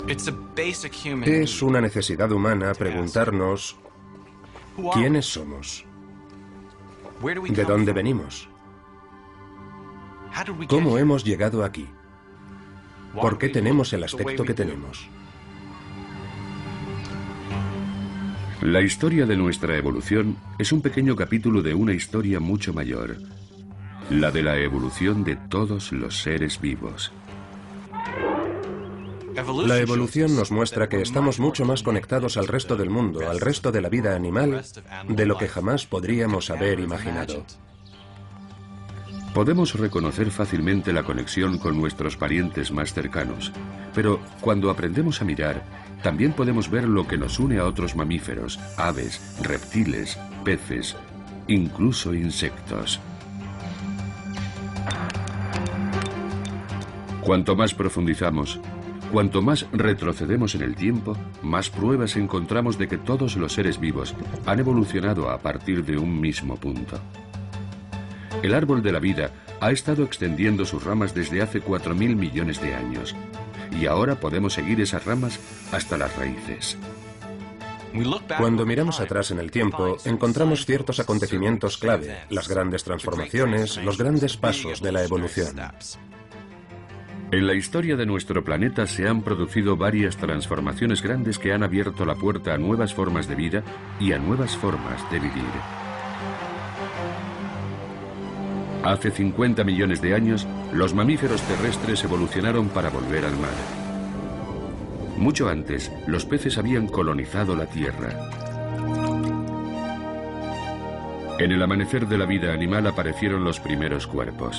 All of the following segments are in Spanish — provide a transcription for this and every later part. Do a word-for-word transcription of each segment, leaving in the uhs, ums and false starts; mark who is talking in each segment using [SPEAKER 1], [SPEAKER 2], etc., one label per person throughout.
[SPEAKER 1] Es una necesidad humana preguntarnos quiénes somos, de dónde venimos, cómo hemos llegado aquí, por qué tenemos el aspecto que tenemos.
[SPEAKER 2] La historia de nuestra evolución es un pequeño capítulo de una historia mucho mayor, la de la evolución de todos los seres vivos.
[SPEAKER 1] La evolución nos muestra que estamos mucho más conectados al resto del mundo, al resto de la vida animal, de lo que jamás podríamos haber imaginado.
[SPEAKER 2] Podemos reconocer fácilmente la conexión con nuestros parientes más cercanos, pero cuando aprendemos a mirar, también podemos ver lo que nos une a otros mamíferos, aves, reptiles, peces, incluso insectos. Cuanto más profundizamos, cuanto más retrocedemos en el tiempo, más pruebas encontramos de que todos los seres vivos han evolucionado a partir de un mismo punto. El árbol de la vida ha estado extendiendo sus ramas desde hace cuatro mil millones de años, y ahora podemos seguir esas ramas hasta las raíces.
[SPEAKER 1] Cuando miramos atrás en el tiempo, encontramos ciertos acontecimientos clave, las grandes transformaciones, los grandes pasos de la evolución.
[SPEAKER 2] En la historia de nuestro planeta se han producido varias transformaciones grandes que han abierto la puerta a nuevas formas de vida y a nuevas formas de vivir. Hace cincuenta millones de años, los mamíferos terrestres evolucionaron para volver al mar. Mucho antes, los peces habían colonizado la Tierra. En el amanecer de la vida animal aparecieron los primeros cuerpos.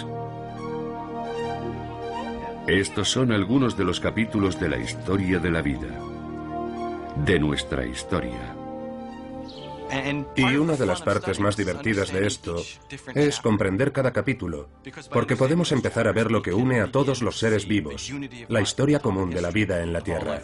[SPEAKER 2] Estos son algunos de los capítulos de la historia de la vida, de nuestra historia.
[SPEAKER 1] Y una de las partes más divertidas de esto es comprender cada capítulo, porque podemos empezar a ver lo que une a todos los seres vivos, la historia común de la vida en la Tierra.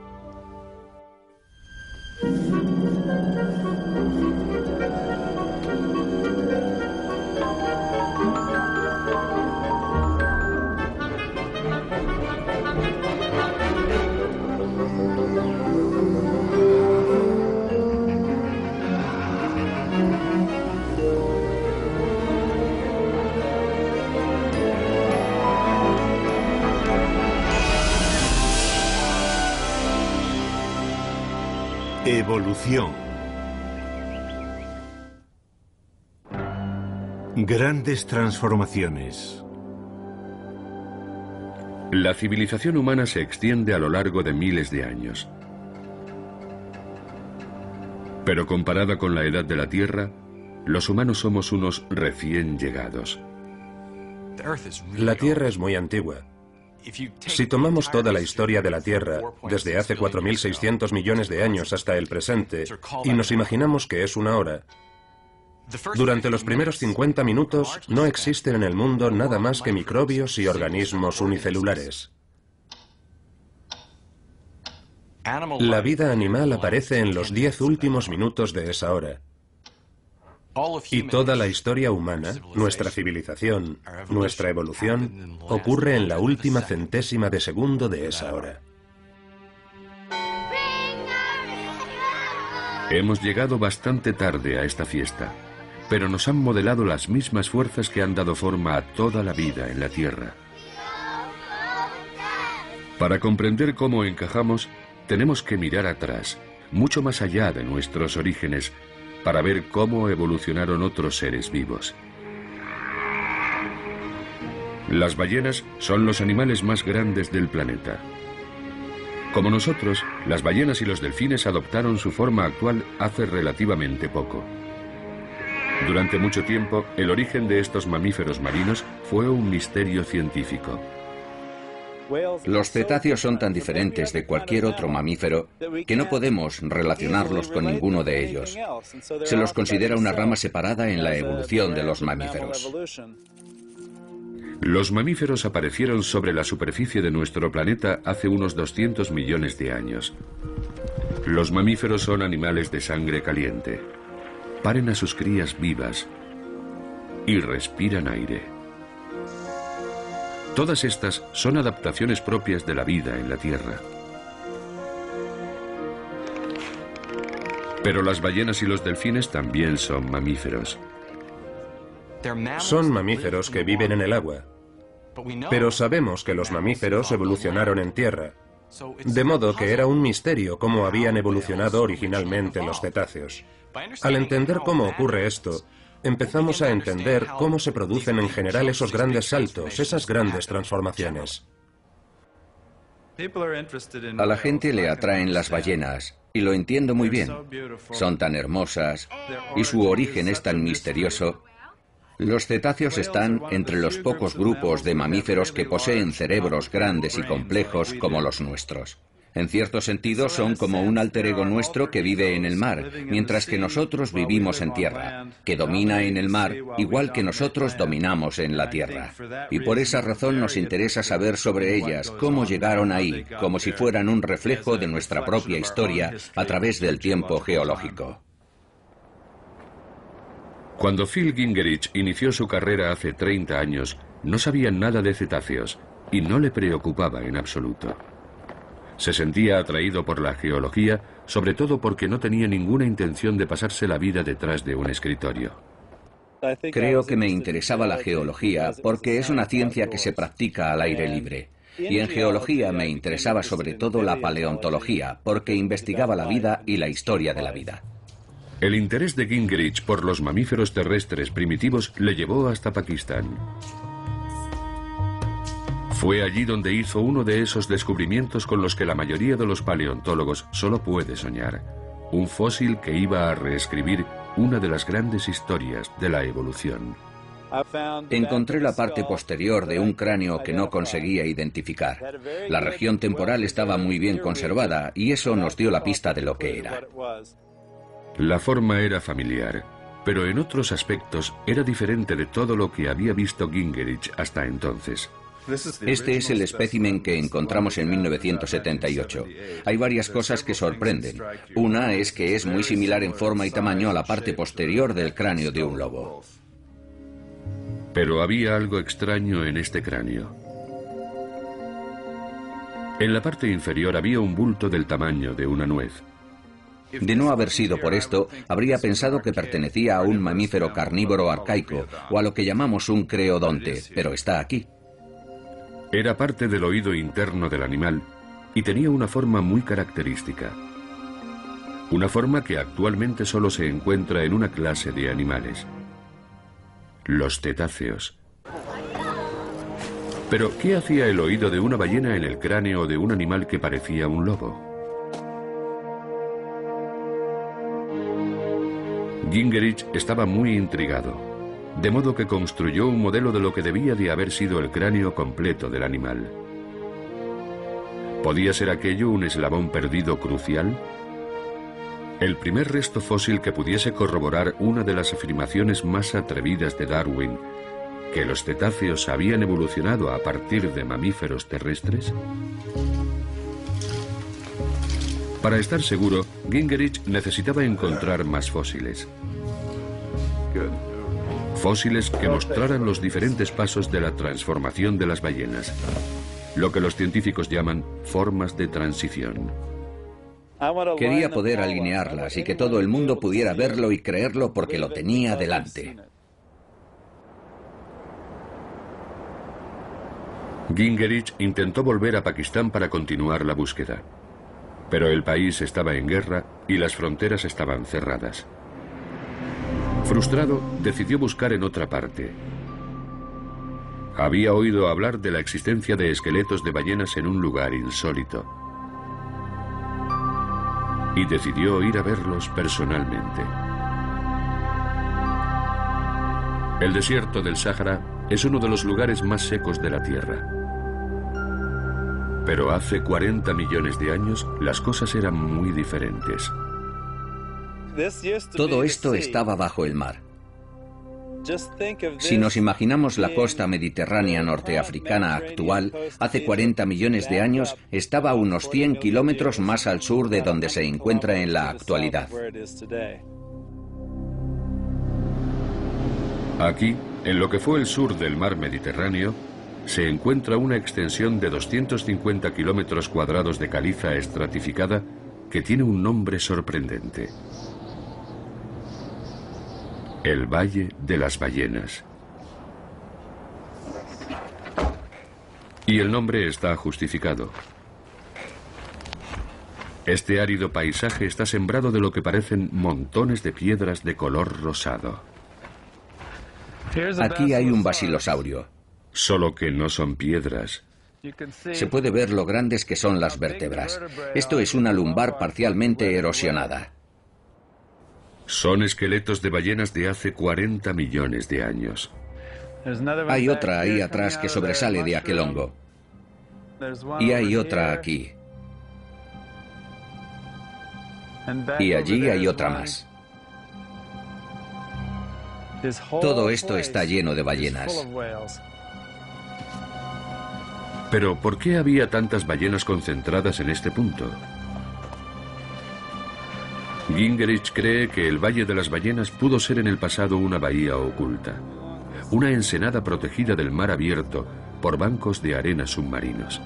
[SPEAKER 3] Evolución. Grandes transformaciones.
[SPEAKER 2] La civilización humana se extiende a lo largo de miles de años. Pero comparada con la edad de la Tierra, los humanos somos unos recién llegados.
[SPEAKER 1] La Tierra es muy antigua. Si tomamos toda la historia de la Tierra, desde hace cuatro mil seiscientos millones de años hasta el presente, y nos imaginamos que es una hora, durante los primeros cincuenta minutos no existen en el mundo nada más que microbios y organismos unicelulares. La vida animal aparece en los diez últimos minutos de esa hora. Y toda la historia humana, nuestra civilización, nuestra evolución, ocurre en la última centésima de segundo de esa hora.
[SPEAKER 2] Hemos llegado bastante tarde a esta fiesta, pero nos han modelado las mismas fuerzas que han dado forma a toda la vida en la Tierra. Para comprender cómo encajamos, tenemos que mirar atrás, mucho más allá de nuestros orígenes, para ver cómo evolucionaron otros seres vivos. Las ballenas son los animales más grandes del planeta. Como nosotros, las ballenas y los delfines adoptaron su forma actual hace relativamente poco. Durante mucho tiempo, el origen de estos mamíferos marinos fue un misterio científico.
[SPEAKER 4] Los cetáceos son tan diferentes de cualquier otro mamífero que no podemos relacionarlos con ninguno de ellos. Se los considera una rama separada en la evolución de los mamíferos.
[SPEAKER 2] Los mamíferos aparecieron sobre la superficie de nuestro planeta hace unos doscientos millones de años. Los mamíferos son animales de sangre caliente. Paren a sus crías vivas y respiran aire. Todas estas son adaptaciones propias de la vida en la Tierra. Pero las ballenas y los delfines también son mamíferos.
[SPEAKER 1] Son mamíferos que viven en el agua. Pero sabemos que los mamíferos evolucionaron en tierra, de modo que era un misterio cómo habían evolucionado originalmente los cetáceos. Al entender cómo ocurre esto, empezamos a entender cómo se producen en general esos grandes saltos, esas grandes transformaciones.
[SPEAKER 4] A la gente le atraen las ballenas, y lo entiendo muy bien. Son tan hermosas, y su origen es tan misterioso. Los cetáceos están entre los pocos grupos de mamíferos que poseen cerebros grandes y complejos como los nuestros. En cierto sentido, son como un alter ego nuestro que vive en el mar, mientras que nosotros vivimos en tierra, que domina en el mar igual que nosotros dominamos en la tierra. Y por esa razón nos interesa saber sobre ellas, cómo llegaron ahí, como si fueran un reflejo de nuestra propia historia a través del tiempo geológico.
[SPEAKER 2] Cuando Phil Gingerich inició su carrera hace treinta años, no sabía nada de cetáceos y no le preocupaba en absoluto. Se sentía atraído por la geología, sobre todo porque no tenía ninguna intención de pasarse la vida detrás de un escritorio.
[SPEAKER 4] Creo que me interesaba la geología porque es una ciencia que se practica al aire libre. Y en geología me interesaba sobre todo la paleontología, porque investigaba la vida y la historia de la vida.
[SPEAKER 2] El interés de Gingerich por los mamíferos terrestres primitivos le llevó hasta Pakistán. Fue allí donde hizo uno de esos descubrimientos con los que la mayoría de los paleontólogos solo puede soñar. Un fósil que iba a reescribir una de las grandes historias de la evolución.
[SPEAKER 4] Encontré la parte posterior de un cráneo que no conseguía identificar. La región temporal estaba muy bien conservada y eso nos dio la pista de lo que era.
[SPEAKER 2] La forma era familiar, pero en otros aspectos era diferente de todo lo que había visto Gingerich hasta entonces.
[SPEAKER 4] Este es el espécimen que encontramos en mil novecientos setenta y ocho. Hay varias cosas que sorprenden. Una es que es muy similar en forma y tamaño a la parte posterior del cráneo de un lobo.
[SPEAKER 2] Pero había algo extraño en este cráneo. En la parte inferior había un bulto del tamaño de una nuez.
[SPEAKER 4] De no haber sido por esto, habría pensado que pertenecía a un mamífero carnívoro arcaico, o a lo que llamamos un creodonte, pero está aquí.
[SPEAKER 2] Era parte del oído interno del animal y tenía una forma muy característica. Una forma que actualmente solo se encuentra en una clase de animales: los cetáceos. Pero, ¿qué hacía el oído de una ballena en el cráneo de un animal que parecía un lobo? Gingerich estaba muy intrigado, de modo que construyó un modelo de lo que debía de haber sido el cráneo completo del animal. ¿Podía ser aquello un eslabón perdido crucial? El primer resto fósil que pudiese corroborar una de las afirmaciones más atrevidas de Darwin, que los cetáceos habían evolucionado a partir de mamíferos terrestres. Para estar seguro, Gingerich necesitaba encontrar más fósiles. Fósiles que mostraran los diferentes pasos de la transformación de las ballenas, lo que los científicos llaman formas de transición.
[SPEAKER 4] Quería poder alinearlas y que todo el mundo pudiera verlo y creerlo porque lo tenía delante.
[SPEAKER 2] Gingerich intentó volver a Pakistán para continuar la búsqueda. Pero el país estaba en guerra y las fronteras estaban cerradas. Frustrado, decidió buscar en otra parte. Había oído hablar de la existencia de esqueletos de ballenas en un lugar insólito. Y decidió ir a verlos personalmente. El desierto del Sáhara es uno de los lugares más secos de la Tierra. Pero hace cuarenta millones de años las cosas eran muy diferentes.
[SPEAKER 4] Todo esto estaba bajo el mar. Si nos imaginamos la costa mediterránea norteafricana actual, hace cuarenta millones de años estaba a unos cien kilómetros más al sur de donde se encuentra en la actualidad.
[SPEAKER 2] Aquí, en lo que fue el sur del mar Mediterráneo, se encuentra una extensión de doscientos cincuenta kilómetros cuadrados de caliza estratificada que tiene un nombre sorprendente: El Valle de las Ballenas. Y el nombre está justificado. Este árido paisaje está sembrado de lo que parecen montones de piedras de color rosado.
[SPEAKER 4] Aquí hay un basilosaurio.
[SPEAKER 2] Solo que no son piedras.
[SPEAKER 4] Se puede ver lo grandes que son las vértebras. Esto es una lumbar parcialmente erosionada.
[SPEAKER 2] Son esqueletos de ballenas de hace cuarenta millones de años.
[SPEAKER 4] Hay otra ahí atrás que sobresale de aquel hongo. Y hay otra aquí. Y allí hay otra más. Todo esto está lleno de ballenas.
[SPEAKER 2] Pero ¿por qué había tantas ballenas concentradas en este punto? Gingerich cree que el Valle de las Ballenas pudo ser en el pasado una bahía oculta, una ensenada protegida del mar abierto por bancos de arena submarinos.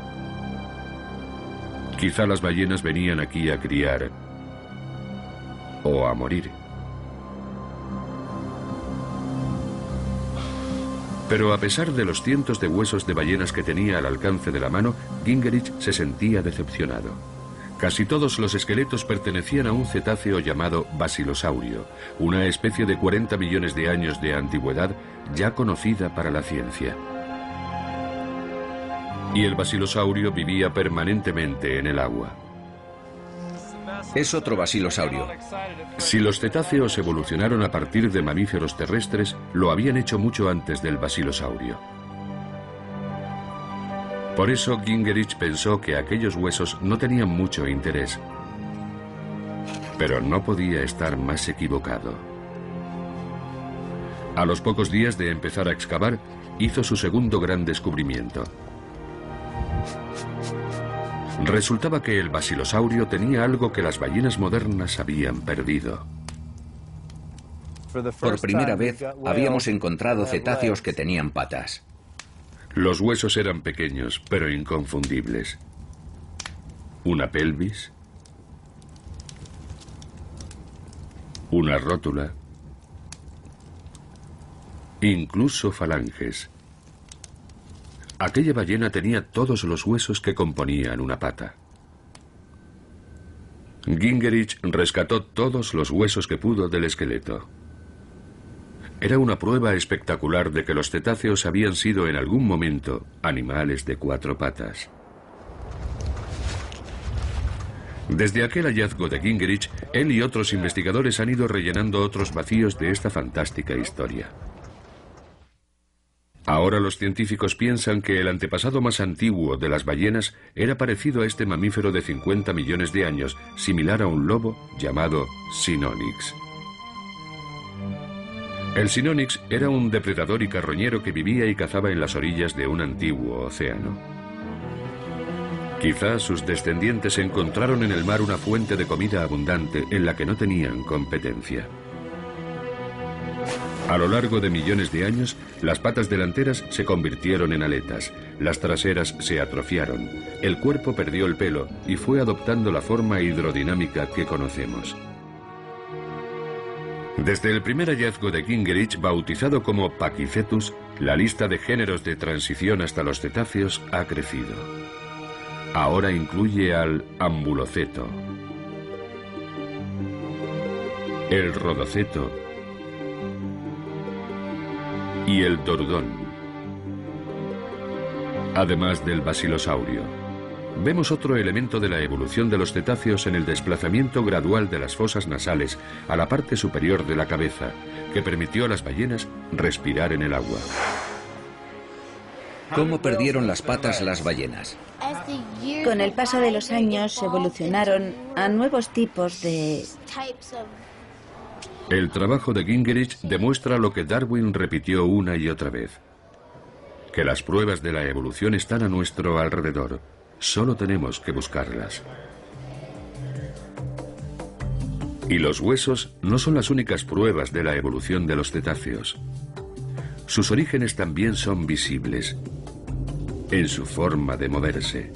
[SPEAKER 2] Quizá las ballenas venían aquí a criar o a morir. Pero a pesar de los cientos de huesos de ballenas que tenía al alcance de la mano, Gingerich se sentía decepcionado. Casi todos los esqueletos pertenecían a un cetáceo llamado basilosaurio, una especie de cuarenta millones de años de antigüedad ya conocida para la ciencia. Y el basilosaurio vivía permanentemente en el agua.
[SPEAKER 4] Es otro basilosaurio.
[SPEAKER 2] Si los cetáceos evolucionaron a partir de mamíferos terrestres, lo habían hecho mucho antes del basilosaurio. Por eso Gingerich pensó que aquellos huesos no tenían mucho interés. Pero no podía estar más equivocado. A los pocos días de empezar a excavar, hizo su segundo gran descubrimiento. Resultaba que el basilosaurio tenía algo que las ballenas modernas habían perdido.
[SPEAKER 4] Por primera vez habíamos encontrado cetáceos que tenían patas.
[SPEAKER 2] Los huesos eran pequeños, pero inconfundibles. Una pelvis, una rótula, incluso falanges. Aquella ballena tenía todos los huesos que componían una pata. Gingerich rescató todos los huesos que pudo del esqueleto. Era una prueba espectacular de que los cetáceos habían sido en algún momento animales de cuatro patas. Desde aquel hallazgo de Gingerich, él y otros investigadores han ido rellenando otros vacíos de esta fantástica historia. Ahora los científicos piensan que el antepasado más antiguo de las ballenas era parecido a este mamífero de cincuenta millones de años, similar a un lobo llamado Sinonyx. El Sinonyx era un depredador y carroñero que vivía y cazaba en las orillas de un antiguo océano. Quizás sus descendientes encontraron en el mar una fuente de comida abundante en la que no tenían competencia. A lo largo de millones de años, las patas delanteras se convirtieron en aletas, las traseras se atrofiaron, el cuerpo perdió el pelo y fue adoptando la forma hidrodinámica que conocemos. Desde el primer hallazgo de Gingerich, bautizado como Pachycetus, la lista de géneros de transición hasta los cetáceos ha crecido. Ahora incluye al ambuloceto, el rodoceto y el dorudón, además del basilosaurio. Vemos otro elemento de la evolución de los cetáceos en el desplazamiento gradual de las fosas nasales a la parte superior de la cabeza, que permitió a las ballenas respirar en el agua.
[SPEAKER 4] ¿Cómo perdieron las patas las ballenas?
[SPEAKER 5] Con el paso de los años evolucionaron a nuevos tipos de...
[SPEAKER 2] El trabajo de Gingerich demuestra lo que Darwin repitió una y otra vez: que las pruebas de la evolución están a nuestro alrededor. Solo tenemos que buscarlas. Y los huesos no son las únicas pruebas de la evolución de los cetáceos. Sus orígenes también son visibles en su forma de moverse.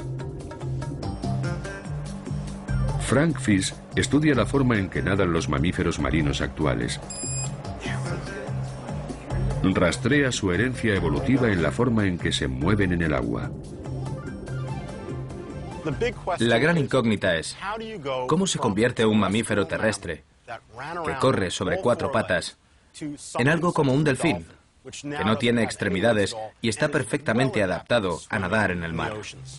[SPEAKER 2] Frank Fish estudia la forma en que nadan los mamíferos marinos actuales. rastrea su herencia evolutiva en la forma en que se mueven en el agua.
[SPEAKER 6] La gran incógnita es, ¿cómo se convierte un mamífero terrestre que corre sobre cuatro patas en algo como un delfín, que no tiene extremidades y está perfectamente adaptado a nadar en el mar?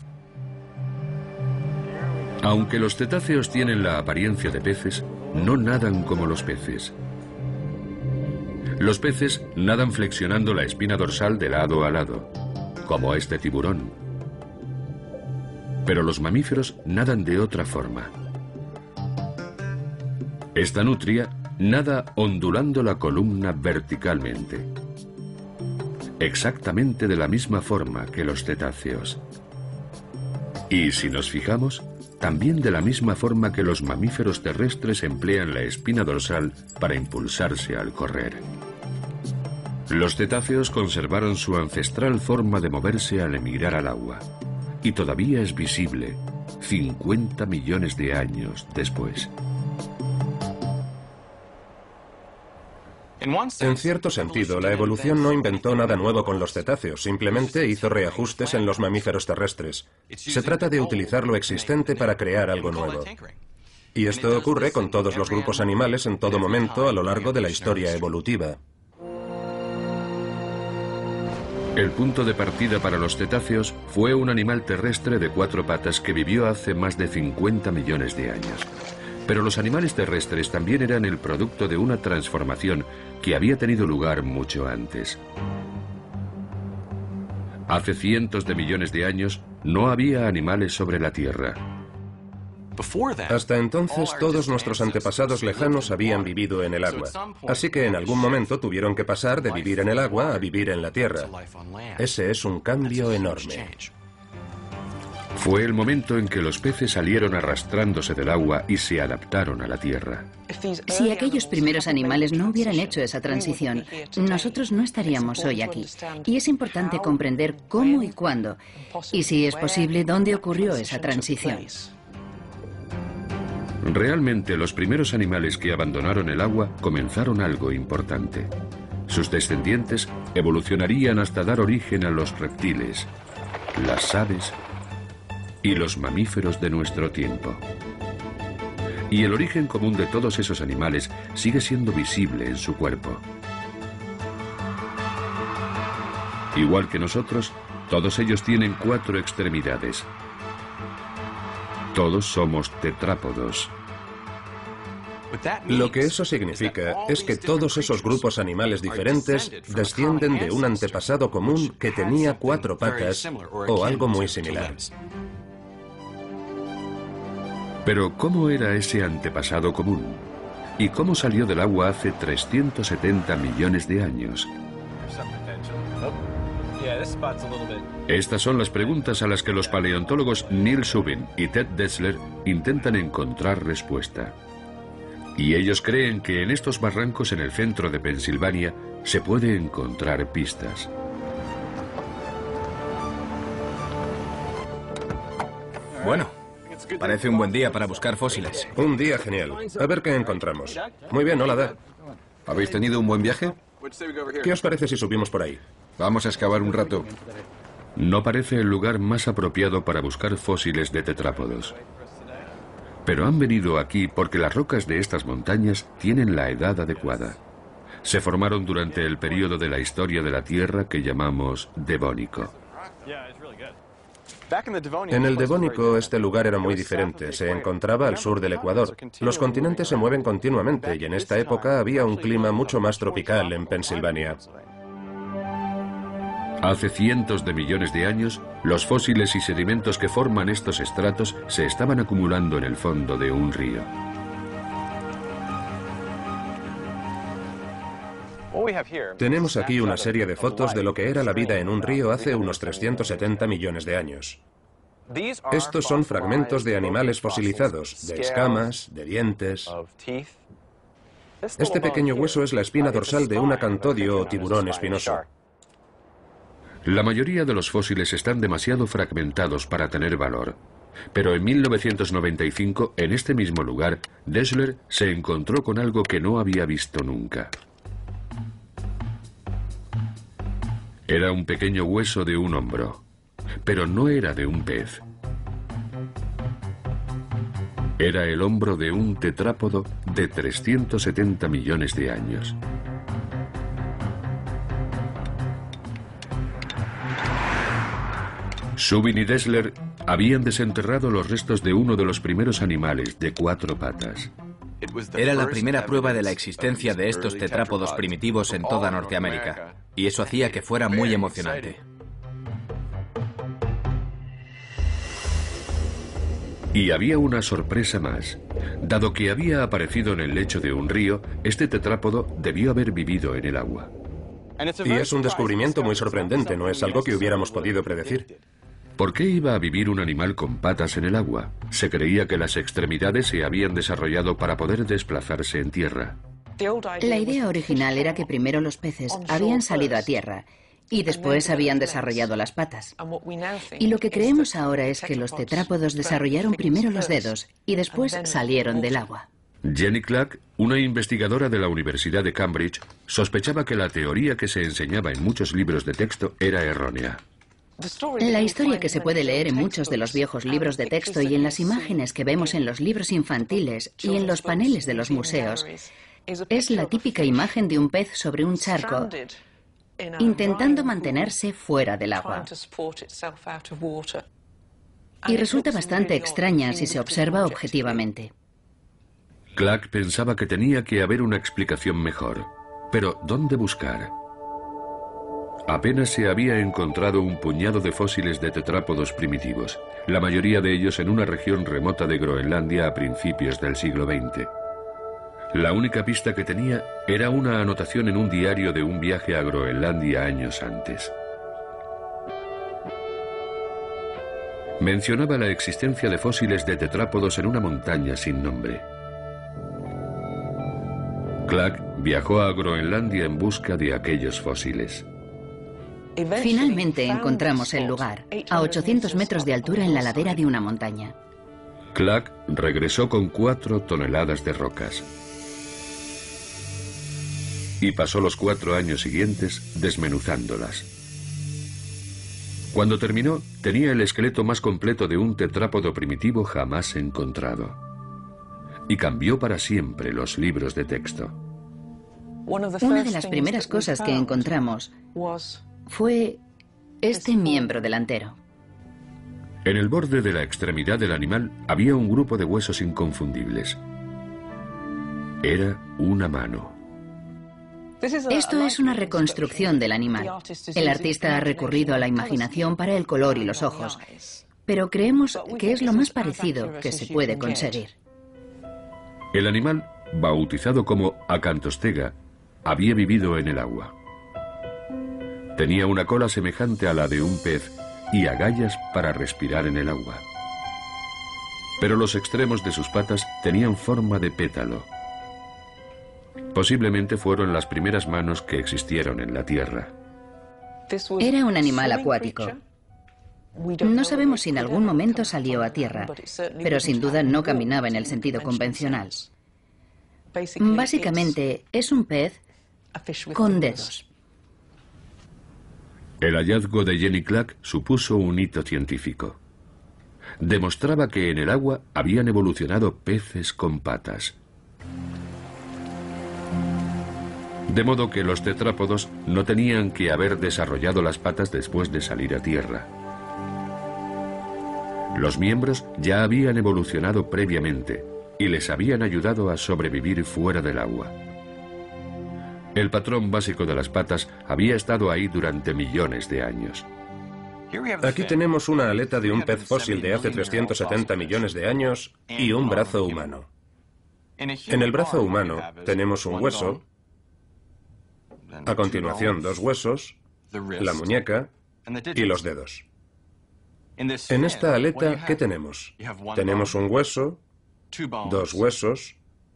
[SPEAKER 2] Aunque los cetáceos tienen la apariencia de peces, no nadan como los peces. Los peces nadan flexionando la espina dorsal de lado a lado, como este tiburón. Pero los mamíferos nadan de otra forma. Esta nutria nada ondulando la columna verticalmente, exactamente de la misma forma que los cetáceos. Y si nos fijamos, también de la misma forma que los mamíferos terrestres emplean la espina dorsal para impulsarse al correr. Los cetáceos conservaron su ancestral forma de moverse al emigrar al agua, y todavía es visible cincuenta millones de años después.
[SPEAKER 1] En cierto sentido, la evolución no inventó nada nuevo con los cetáceos, simplemente hizo reajustes en los mamíferos terrestres. Se trata de utilizar lo existente para crear algo nuevo. Y esto ocurre con todos los grupos animales en todo momento a lo largo de la historia evolutiva.
[SPEAKER 2] El punto de partida para los cetáceos fue un animal terrestre de cuatro patas que vivió hace más de cincuenta millones de años. Pero los animales terrestres también eran el producto de una transformación que había tenido lugar mucho antes. Hace cientos de millones de años no había animales sobre la Tierra.
[SPEAKER 1] Hasta entonces todos nuestros antepasados lejanos habían vivido en el agua, así que en algún momento tuvieron que pasar de vivir en el agua a vivir en la tierra. Ese es un cambio enorme.
[SPEAKER 2] Fue el momento en que los peces salieron arrastrándose del agua y se adaptaron a la tierra.
[SPEAKER 7] Si aquellos primeros animales no hubieran hecho esa transición, nosotros no estaríamos hoy aquí. Y es importante comprender cómo y cuándo, y si es posible, dónde ocurrió esa transición.
[SPEAKER 2] Realmente, los primeros animales que abandonaron el agua comenzaron algo importante. Sus descendientes evolucionarían hasta dar origen a los reptiles, las aves y los mamíferos de nuestro tiempo. Y el origen común de todos esos animales sigue siendo visible en su cuerpo. Igual que nosotros, todos ellos tienen cuatro extremidades. Todos somos tetrápodos.
[SPEAKER 1] Lo que eso significa es que todos esos grupos animales diferentes descienden de un antepasado común que tenía cuatro patas o algo muy similar.
[SPEAKER 2] Pero ¿cómo era ese antepasado común? ¿Y cómo salió del agua hace trescientos setenta millones de años? Estas son las preguntas a las que los paleontólogos Neil Shubin y Ted Dessler intentan encontrar respuesta. Y ellos creen que en estos barrancos en el centro de Pensilvania se puede encontrar pistas.
[SPEAKER 6] Bueno, parece un buen día para buscar fósiles.
[SPEAKER 1] Un día genial. A ver qué encontramos. Muy bien, hola, Dad.
[SPEAKER 8] ¿Habéis tenido un buen viaje?
[SPEAKER 1] ¿Qué os parece si subimos por ahí?
[SPEAKER 8] Vamos a excavar un rato.
[SPEAKER 2] No parece el lugar más apropiado para buscar fósiles de tetrápodos. Pero han venido aquí porque las rocas de estas montañas tienen la edad adecuada. Se formaron durante el período de la historia de la Tierra que llamamos Devónico.
[SPEAKER 1] En el Devónico este lugar era muy diferente, se encontraba al sur del Ecuador. Los continentes se mueven continuamente y en esta época había un clima mucho más tropical en Pensilvania.
[SPEAKER 2] Hace cientos de millones de años, los fósiles y sedimentos que forman estos estratos se estaban acumulando en el fondo de un río.
[SPEAKER 1] Tenemos aquí una serie de fotos de lo que era la vida en un río hace unos trescientos setenta millones de años. Estos son fragmentos de animales fosilizados, de escamas, de dientes. Este pequeño hueso es la espina dorsal de un acantodio o tiburón espinoso.
[SPEAKER 2] La mayoría de los fósiles están demasiado fragmentados para tener valor. Pero en mil novecientos noventa y cinco, en este mismo lugar, Dessler se encontró con algo que no había visto nunca. Era un pequeño hueso de un hombro, pero no era de un pez. Era el hombro de un tetrápodo de trescientos setenta millones de años. Subin y Dessler habían desenterrado los restos de uno de los primeros animales de cuatro patas.
[SPEAKER 6] Era la primera prueba de la existencia de estos tetrápodos primitivos en toda Norteamérica, y eso hacía que fuera muy emocionante.
[SPEAKER 2] Y había una sorpresa más. Dado que había aparecido en el lecho de un río, este tetrápodo debió haber vivido en el agua.
[SPEAKER 1] Y es un descubrimiento muy sorprendente, no es algo que hubiéramos podido predecir.
[SPEAKER 2] ¿Por qué iba a vivir un animal con patas en el agua? Se creía que las extremidades se habían desarrollado para poder desplazarse en tierra.
[SPEAKER 7] La idea original era que primero los peces habían salido a tierra y después habían desarrollado las patas. Y lo que creemos ahora es que los tetrápodos desarrollaron primero los dedos y después salieron del agua.
[SPEAKER 2] Jenny Clark, una investigadora de la Universidad de Cambridge, sospechaba que la teoría que se enseñaba en muchos libros de texto era errónea.
[SPEAKER 7] La historia que se puede leer en muchos de los viejos libros de texto y en las imágenes que vemos en los libros infantiles y en los paneles de los museos es la típica imagen de un pez sobre un charco intentando mantenerse fuera del agua. Y resulta bastante extraña si se observa objetivamente.
[SPEAKER 2] Clark pensaba que tenía que haber una explicación mejor. Pero, ¿dónde buscar? Apenas se había encontrado un puñado de fósiles de tetrápodos primitivos, la mayoría de ellos en una región remota de Groenlandia a principios del siglo veinte. La única pista que tenía era una anotación en un diario de un viaje a Groenlandia años antes. Mencionaba la existencia de fósiles de tetrápodos en una montaña sin nombre. Clark viajó a Groenlandia en busca de aquellos fósiles.
[SPEAKER 7] Finalmente encontramos el lugar, a ochocientos metros de altura en la ladera de una montaña.
[SPEAKER 2] Clark regresó con cuatro toneladas de rocas. Y pasó los cuatro años siguientes desmenuzándolas. Cuando terminó, tenía el esqueleto más completo de un tetrápodo primitivo jamás encontrado. Y cambió para siempre los libros de texto.
[SPEAKER 7] Una de las primeras cosas que encontramos fue este miembro delantero.
[SPEAKER 2] En el borde de la extremidad del animal había un grupo de huesos inconfundibles. Era una mano.
[SPEAKER 7] Esto es una reconstrucción del animal. El artista ha recurrido a la imaginación para el color y los ojos, pero creemos que es lo más parecido que se puede conseguir.
[SPEAKER 2] El animal, bautizado como Acantostega, había vivido en el agua. Tenía una cola semejante a la de un pez y agallas para respirar en el agua. Pero los extremos de sus patas tenían forma de pétalo. Posiblemente fueron las primeras manos que existieron en la Tierra.
[SPEAKER 7] Era un animal acuático. No sabemos si en algún momento salió a tierra, pero sin duda no caminaba en el sentido convencional. Básicamente es un pez con dedos.
[SPEAKER 2] El hallazgo de Jenny Clark supuso un hito científico. Demostraba que en el agua habían evolucionado peces con patas. De modo que los tetrápodos no tenían que haber desarrollado las patas después de salir a tierra. Los miembros ya habían evolucionado previamente y les habían ayudado a sobrevivir fuera del agua. El patrón básico de las patas había estado ahí durante millones de años.
[SPEAKER 1] Aquí tenemos una aleta de un pez fósil de hace trescientos setenta millones de años y un brazo humano. En el brazo humano tenemos un hueso, a continuación dos huesos, la muñeca y los dedos. En esta aleta, ¿qué tenemos? Tenemos un hueso, dos huesos,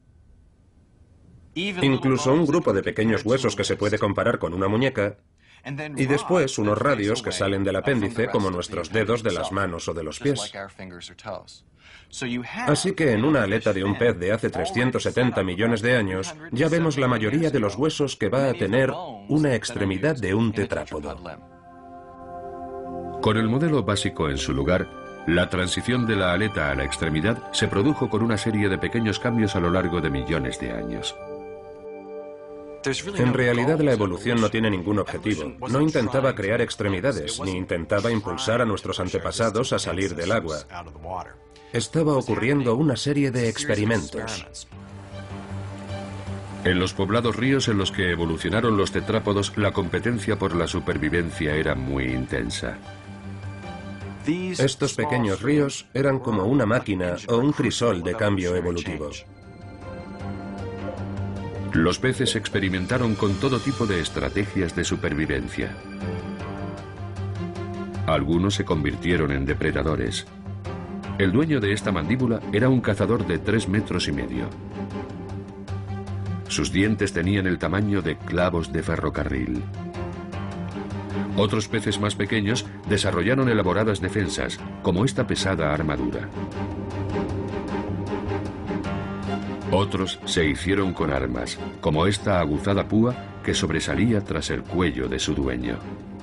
[SPEAKER 1] incluso un grupo de pequeños huesos que se puede comparar con una muñeca, y después unos radios que salen del apéndice como nuestros dedos de las manos o de los pies. Así que en una aleta de un pez de hace trescientos setenta millones de años, ya vemos la mayoría de los huesos que va a tener una extremidad de un tetrápodo.
[SPEAKER 2] Con el modelo básico en su lugar, la transición de la aleta a la extremidad se produjo con una serie de pequeños cambios a lo largo de millones de años.
[SPEAKER 1] En realidad la evolución no tiene ningún objetivo. No intentaba crear extremidades, ni intentaba impulsar a nuestros antepasados a salir del agua. Estaba ocurriendo una serie de experimentos.
[SPEAKER 2] En los poblados ríos en los que evolucionaron los tetrápodos, la competencia por la supervivencia era muy intensa.
[SPEAKER 1] Estos pequeños ríos eran como una máquina o un crisol de cambio evolutivo.
[SPEAKER 2] Los peces experimentaron con todo tipo de estrategias de supervivencia. Algunos se convirtieron en depredadores. El dueño de esta mandíbula era un cazador de tres metros y medio. Sus dientes tenían el tamaño de clavos de ferrocarril. Otros peces más pequeños desarrollaron elaboradas defensas, como esta pesada armadura. Otros se hicieron con armas, como esta aguzada púa que sobresalía tras el cuello de su dueño.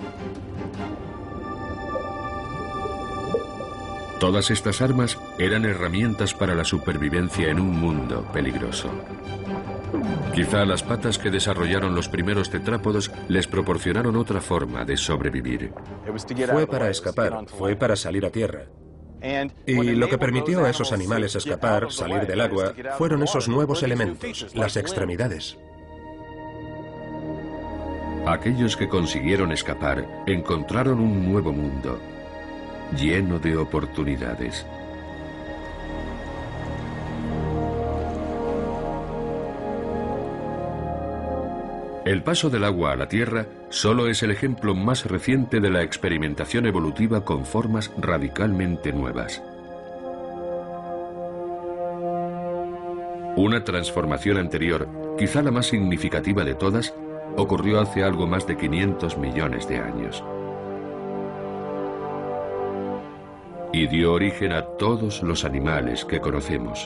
[SPEAKER 2] Todas estas armas eran herramientas para la supervivencia en un mundo peligroso. Quizá las patas que desarrollaron los primeros tetrápodos les proporcionaron otra forma de sobrevivir.
[SPEAKER 1] Fue para escapar, fue para salir a tierra. Y lo que permitió a esos animales escapar, salir del agua, fueron esos nuevos elementos, las extremidades.
[SPEAKER 2] Aquellos que consiguieron escapar encontraron un nuevo mundo, lleno de oportunidades. El paso del agua a la Tierra solo es el ejemplo más reciente de la experimentación evolutiva con formas radicalmente nuevas. Una transformación anterior, quizá la más significativa de todas, ocurrió hace algo más de quinientos millones de años. Y dio origen a todos los animales que conocemos.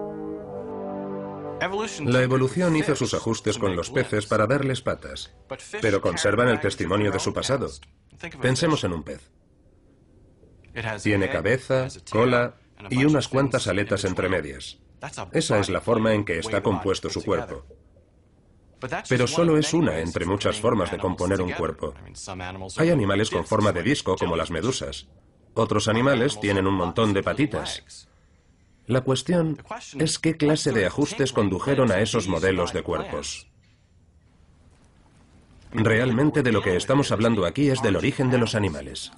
[SPEAKER 1] La evolución hizo sus ajustes con los peces para darles patas, pero conservan el testimonio de su pasado. Pensemos en un pez. Tiene cabeza, cola y unas cuantas aletas entre medias. Esa es la forma en que está compuesto su cuerpo. Pero solo es una entre muchas formas de componer un cuerpo. Hay animales con forma de disco, como las medusas. Otros animales tienen un montón de patitas. La cuestión es qué clase de ajustes condujeron a esos modelos de cuerpos. Realmente de lo que estamos hablando aquí es del origen de los animales.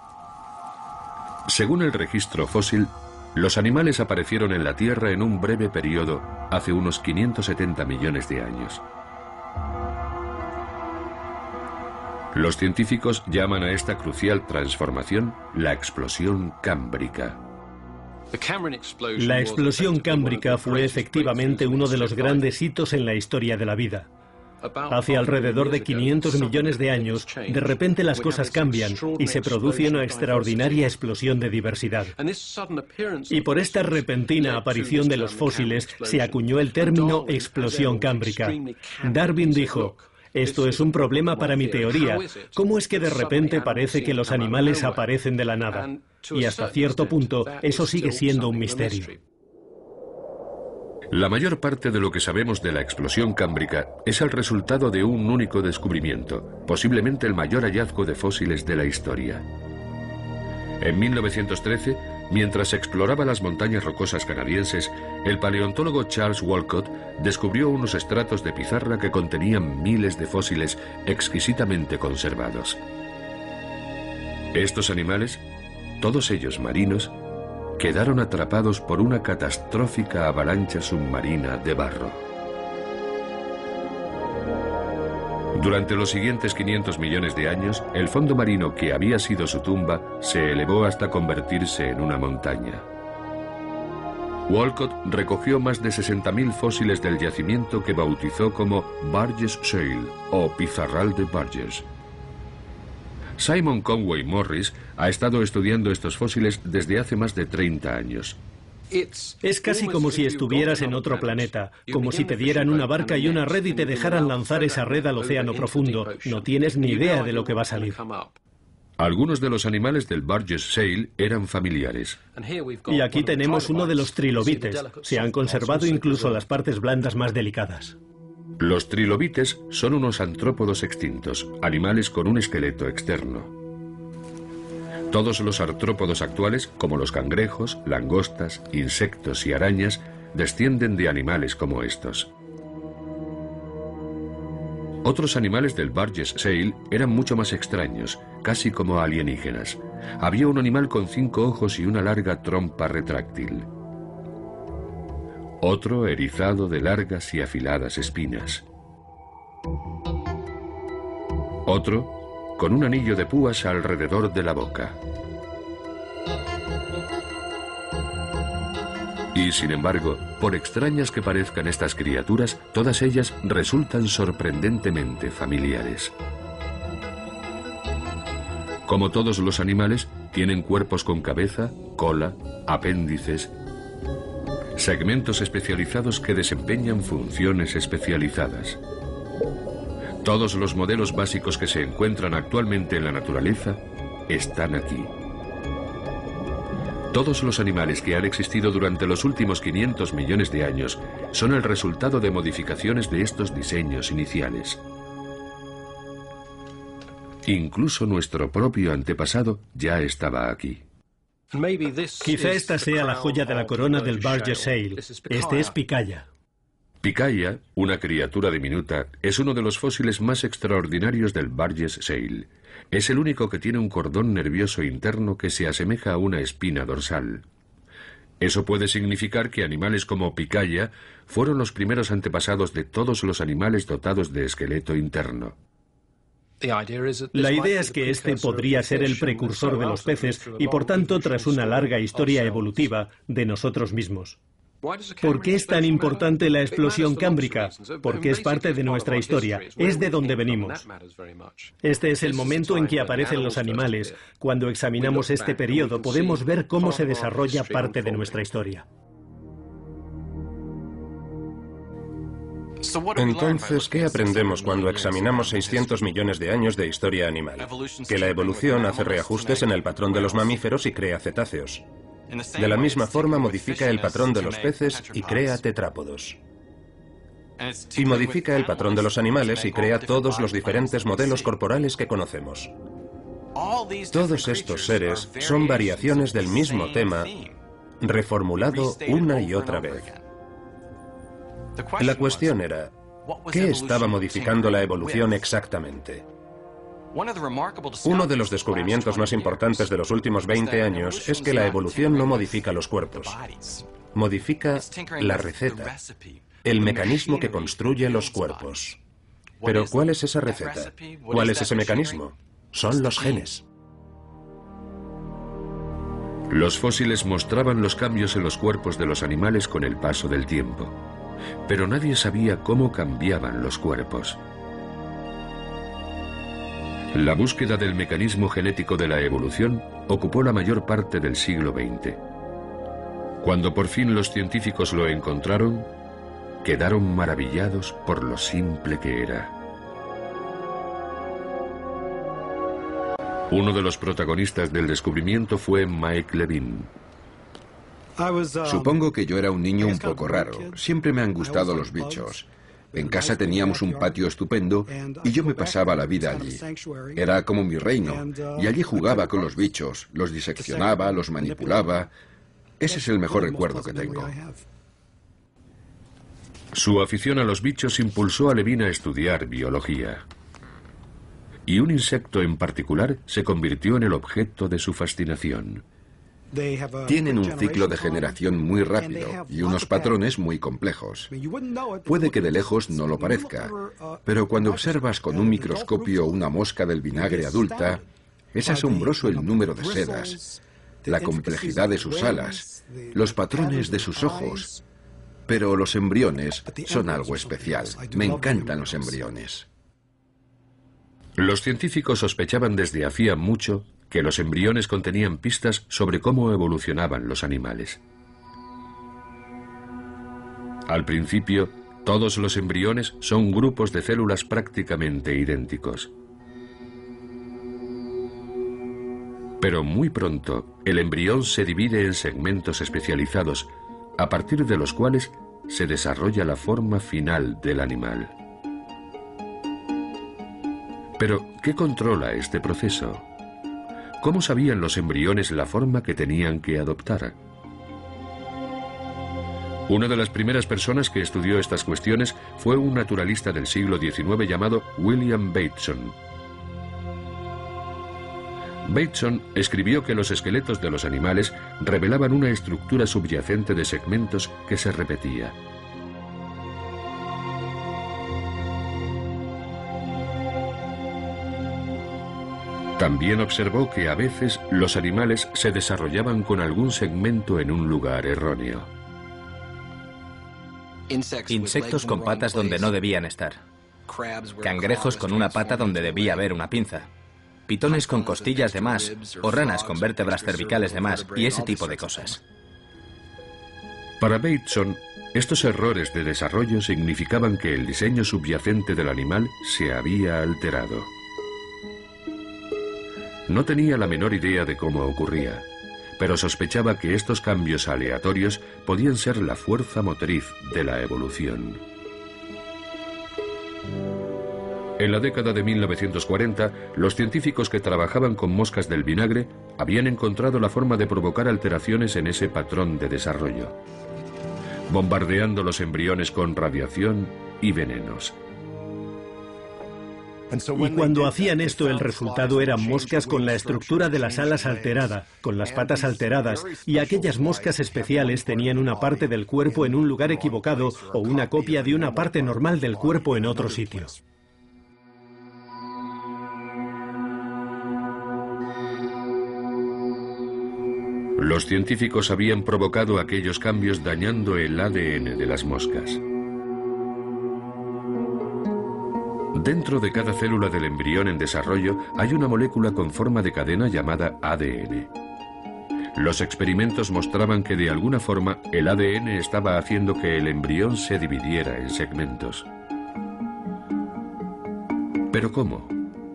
[SPEAKER 2] Según el registro fósil, los animales aparecieron en la Tierra en un breve periodo hace unos quinientos setenta millones de años. Los científicos llaman a esta crucial transformación la explosión cámbrica.
[SPEAKER 9] La explosión cámbrica fue efectivamente uno de los grandes hitos en la historia de la vida. Hace alrededor de quinientos millones de años, de repente las cosas cambian y se produce una extraordinaria explosión de diversidad. Y por esta repentina aparición de los fósiles se acuñó el término explosión cámbrica. Darwin dijo: esto es un problema para mi teoría. ¿Cómo es que de repente parece que los animales aparecen de la nada? Y hasta cierto punto, eso sigue siendo un misterio.
[SPEAKER 2] La mayor parte de lo que sabemos de la explosión cámbrica es el resultado de un único descubrimiento, posiblemente el mayor hallazgo de fósiles de la historia. En mil novecientos trece, mientras exploraba las montañas rocosas canadienses, el paleontólogo Charles Walcott descubrió unos estratos de pizarra que contenían miles de fósiles exquisitamente conservados. Estos animales, todos ellos marinos, quedaron atrapados por una catastrófica avalancha submarina de barro. Durante los siguientes quinientos millones de años, el fondo marino que había sido su tumba se elevó hasta convertirse en una montaña. Walcott recogió más de sesenta mil fósiles del yacimiento que bautizó como Burgess Shale o Pizarral de Burgess. Simon Conway Morris ha estado estudiando estos fósiles desde hace más de treinta años.
[SPEAKER 9] Es casi como si estuvieras en otro planeta, como si te dieran una barca y una red y te dejaran lanzar esa red al océano profundo. No tienes ni idea de lo que va a salir.
[SPEAKER 2] Algunos de los animales del Burgess Shale eran familiares.
[SPEAKER 9] Y aquí tenemos uno de los trilobites. Se han conservado incluso las partes blandas más delicadas.
[SPEAKER 2] Los trilobites son unos artrópodos extintos, animales con un esqueleto externo. Todos los artrópodos actuales, como los cangrejos, langostas, insectos y arañas, descienden de animales como estos. Otros animales del Burgess Shale eran mucho más extraños, casi como alienígenas. Había un animal con cinco ojos y una larga trompa retráctil. Otro erizado de largas y afiladas espinas. Otro con un anillo de púas alrededor de la boca. Y sin embargo, por extrañas que parezcan estas criaturas, todas ellas resultan sorprendentemente familiares. Como todos los animales, tienen cuerpos con cabeza, cola, apéndices, segmentos especializados que desempeñan funciones especializadas. Todos los modelos básicos que se encuentran actualmente en la naturaleza están aquí. Todos los animales que han existido durante los últimos quinientos millones de años son el resultado de modificaciones de estos diseños iniciales. Incluso nuestro propio antepasado ya estaba aquí.
[SPEAKER 9] Quizá esta sea la joya de la corona del Burgess Shale. Este es Picaya.
[SPEAKER 2] Picaya, una criatura diminuta, es uno de los fósiles más extraordinarios del Burgess Shale. Es el único que tiene un cordón nervioso interno que se asemeja a una espina dorsal. Eso puede significar que animales como Picaya fueron los primeros antepasados de todos los animales dotados de esqueleto interno.
[SPEAKER 9] La idea es que este podría ser el precursor de los peces y, por tanto, tras una larga historia evolutiva, de nosotros mismos. ¿Por qué es tan importante la explosión cámbrica? Porque es parte de nuestra historia, es de donde venimos. Este es el momento en que aparecen los animales. Cuando examinamos este periodo podemos ver cómo se desarrolla parte de nuestra historia.
[SPEAKER 1] Entonces, ¿qué aprendemos cuando examinamos seiscientos millones de años de historia animal? Que la evolución hace reajustes en el patrón de los mamíferos y crea cetáceos. De la misma forma modifica el patrón de los peces y crea tetrápodos. Y modifica el patrón de los animales y crea todos los diferentes modelos corporales que conocemos. Todos estos seres son variaciones del mismo tema, reformulado una y otra vez. La cuestión era, ¿qué estaba modificando la evolución exactamente? Uno de los descubrimientos más importantes de los últimos veinte años es que la evolución no modifica los cuerpos, modifica la receta, el mecanismo que construye los cuerpos. Pero ¿cuál es esa receta? ¿Cuál es ese mecanismo? Son los genes.
[SPEAKER 2] Los fósiles mostraban los cambios en los cuerpos de los animales con el paso del tiempo, pero nadie sabía cómo cambiaban los cuerpos. La búsqueda del mecanismo genético de la evolución ocupó la mayor parte del siglo veinte. Cuando por fin los científicos lo encontraron, quedaron maravillados por lo simple que era. Uno de los protagonistas del descubrimiento fue Mike Levine.
[SPEAKER 10] Supongo que yo era un niño un poco raro. Siempre me han gustado los bichos. En casa teníamos un patio estupendo y yo me pasaba la vida allí. Era como mi reino y allí jugaba con los bichos, los diseccionaba, los manipulaba. Ese es el mejor recuerdo que tengo.
[SPEAKER 2] Su afición a los bichos impulsó a Levine a estudiar biología. Y un insecto en particular se convirtió en el objeto de su fascinación.
[SPEAKER 10] Tienen un ciclo de generación muy rápido y unos patrones muy complejos. Puede que de lejos no lo parezca, pero cuando observas con un microscopio una mosca del vinagre adulta, es asombroso el número de sedas, la complejidad de sus alas, los patrones de sus ojos. Pero los embriones son algo especial. Me encantan los embriones.
[SPEAKER 2] Los científicos sospechaban desde hacía mucho que los embriones contenían pistas sobre cómo evolucionaban los animales. Al principio, todos los embriones son grupos de células prácticamente idénticos. Pero muy pronto, el embrión se divide en segmentos especializados, a partir de los cuales se desarrolla la forma final del animal. Pero, ¿qué controla este proceso? ¿Cómo sabían los embriones la forma que tenían que adoptar? Una de las primeras personas que estudió estas cuestiones fue un naturalista del siglo diecinueve llamado William Bateson. Bateson escribió que los esqueletos de los animales revelaban una estructura subyacente de segmentos que se repetía. También observó que a veces los animales se desarrollaban con algún segmento en un lugar erróneo.
[SPEAKER 6] Insectos con patas donde no debían estar. Cangrejos con una pata donde debía haber una pinza. Pitones con costillas de más o ranas con vértebras cervicales de más y ese tipo de cosas.
[SPEAKER 2] Para Bateson, estos errores de desarrollo significaban que el diseño subyacente del animal se había alterado. No tenía la menor idea de cómo ocurría, pero sospechaba que estos cambios aleatorios podían ser la fuerza motriz de la evolución. En la década de mil novecientos cuarenta, los científicos que trabajaban con moscas del vinagre habían encontrado la forma de provocar alteraciones en ese patrón de desarrollo, bombardeando los embriones con radiación y venenos.
[SPEAKER 9] Y cuando hacían esto, el resultado eran moscas con la estructura de las alas alterada, con las patas alteradas, y aquellas moscas especiales tenían una parte del cuerpo en un lugar equivocado o una copia de una parte normal del cuerpo en otro sitio.
[SPEAKER 2] Los científicos habían provocado aquellos cambios dañando el A D N de las moscas. Dentro de cada célula del embrión en desarrollo hay una molécula con forma de cadena llamada A D N. Los experimentos mostraban que de alguna forma el A D N estaba haciendo que el embrión se dividiera en segmentos. ¿Pero cómo?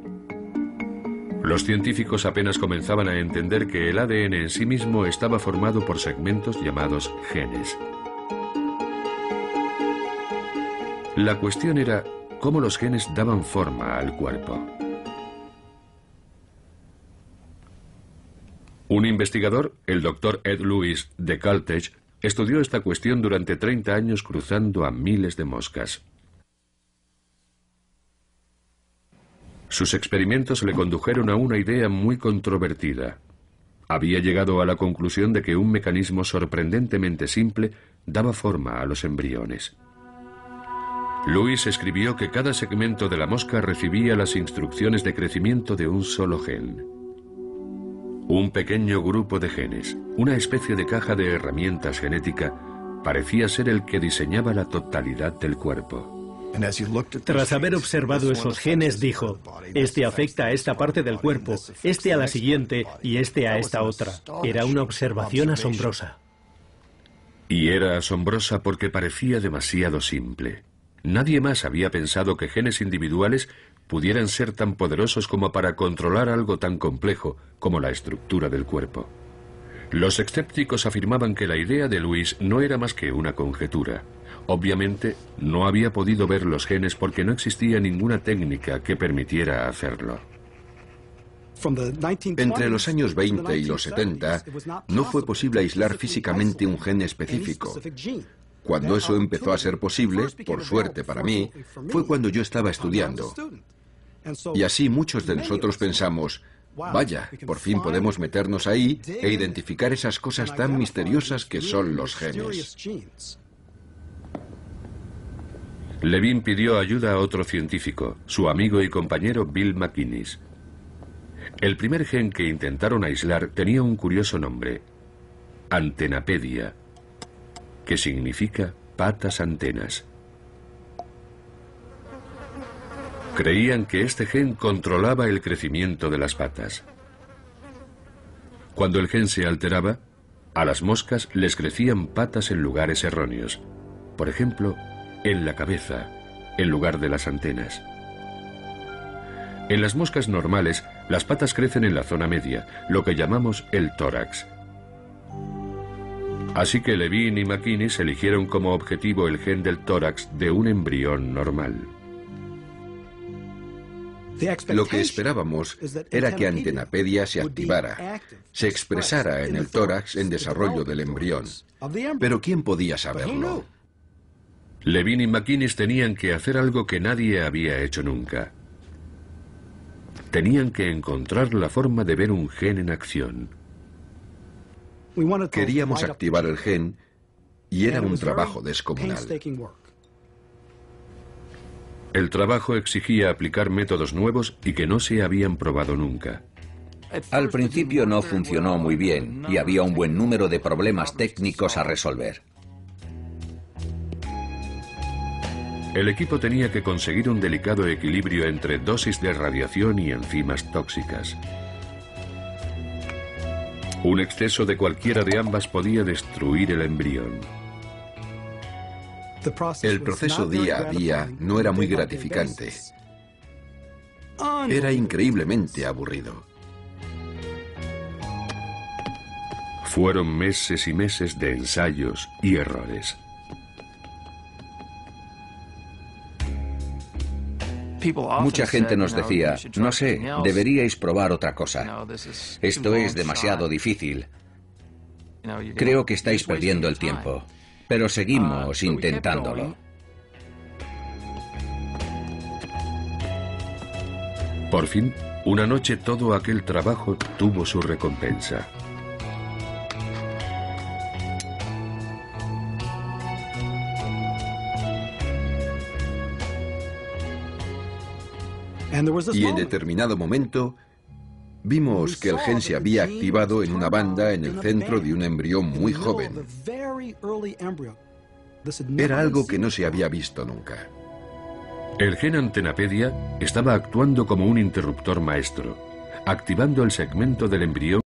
[SPEAKER 2] Los científicos apenas comenzaban a entender que el A D N en sí mismo estaba formado por segmentos llamados genes. La cuestión era cómo los genes daban forma al cuerpo. Un investigador, el doctor Ed Lewis de Caltech, estudió esta cuestión durante treinta años cruzando a miles de moscas. Sus experimentos le condujeron a una idea muy controvertida. Había llegado a la conclusión de que un mecanismo sorprendentemente simple daba forma a los embriones. Lewis escribió que cada segmento de la mosca recibía las instrucciones de crecimiento de un solo gen. Un pequeño grupo de genes, una especie de caja de herramientas genética, parecía ser el que diseñaba la totalidad del cuerpo.
[SPEAKER 9] Tras haber observado esos genes, dijo, este afecta a esta parte del cuerpo, este a la siguiente y este a esta otra. Era una observación asombrosa.
[SPEAKER 2] Y era asombrosa porque parecía demasiado simple. Nadie más había pensado que genes individuales pudieran ser tan poderosos como para controlar algo tan complejo como la estructura del cuerpo. Los escépticos afirmaban que la idea de Lewis no era más que una conjetura. Obviamente, no había podido ver los genes porque no existía ninguna técnica que permitiera hacerlo.
[SPEAKER 10] Entre los años veinte y los setenta, no fue posible aislar físicamente un gen específico. Cuando eso empezó a ser posible, por suerte para mí, fue cuando yo estaba estudiando. Y así muchos de nosotros pensamos, vaya, por fin podemos meternos ahí e identificar esas cosas tan misteriosas que son los genes.
[SPEAKER 2] Levine pidió ayuda a otro científico, su amigo y compañero Bill McInnes. El primer gen que intentaron aislar tenía un curioso nombre, Antenapedia, que significa patas antenas. Creían que este gen controlaba el crecimiento de las patas. Cuando el gen se alteraba, a las moscas les crecían patas en lugares erróneos, por ejemplo, en la cabeza, en lugar de las antenas. En las moscas normales, las patas crecen en la zona media, lo que llamamos el tórax. Así que Levine y McInnes eligieron como objetivo el gen del tórax de un embrión normal.
[SPEAKER 10] Lo que esperábamos era que Antenapedia se activara, se expresara en el tórax en desarrollo del embrión. Pero ¿quién podía saberlo?
[SPEAKER 2] Levine y McInnes tenían que hacer algo que nadie había hecho nunca. Tenían que encontrar la forma de ver un gen en acción.
[SPEAKER 10] Queríamos activar el gen y era un trabajo descomunal.
[SPEAKER 2] El trabajo exigía aplicar métodos nuevos y que no se habían probado nunca.
[SPEAKER 4] Al principio no funcionó muy bien y había un buen número de problemas técnicos a resolver.
[SPEAKER 2] El equipo tenía que conseguir un delicado equilibrio entre dosis de radiación y enzimas tóxicas. Un exceso de cualquiera de ambas podía destruir el embrión.
[SPEAKER 10] El proceso día a día no era muy gratificante. Era increíblemente aburrido.
[SPEAKER 2] Fueron meses y meses de ensayos y errores.
[SPEAKER 4] Mucha gente nos decía, no sé, deberíais probar otra cosa. Esto es demasiado difícil. Creo que estáis perdiendo el tiempo. Pero seguimos intentándolo.
[SPEAKER 2] Por fin, una noche todo aquel trabajo tuvo su recompensa.
[SPEAKER 10] Y en determinado momento, vimos que el gen se había activado en una banda en el centro de un embrión muy joven. Era algo que no se había visto nunca.
[SPEAKER 2] El gen Antenapedia estaba actuando como un interruptor maestro, activando el segmento del embrión